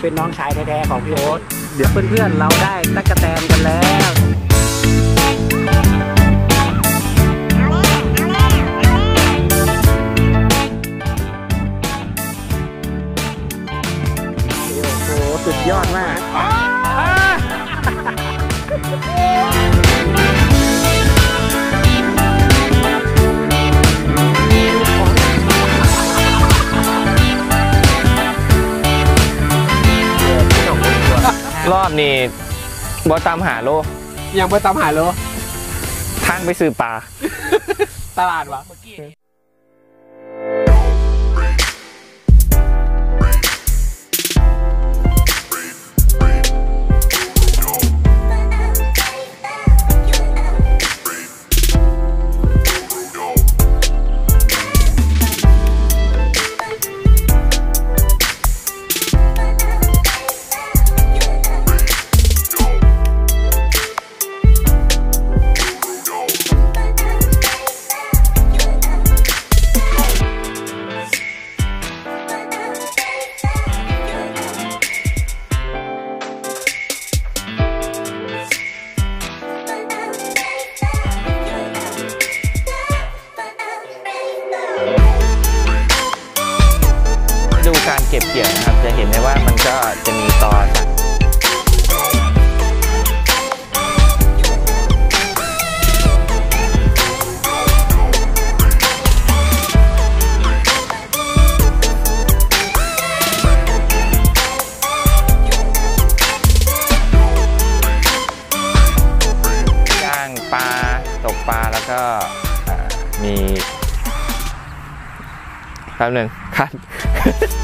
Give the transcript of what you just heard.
เป็นน้องชายแท้ๆของพี่โอ๊ตเดี๋ยวเพื่อนๆเราได้ตั๊กแตนกันแล้วโอ้โหสุดยอดมากรอบนี้บอตามหาโลยังไปตามหาโลทางไปซื้อปลาตลาดวะดูการเก็บเกี่ยวนะครับจะเห็นได้ว่ามันก็จะมีตอนย่างปลาตกปลาแล้วก็มีแป๊บหนึ่งคัด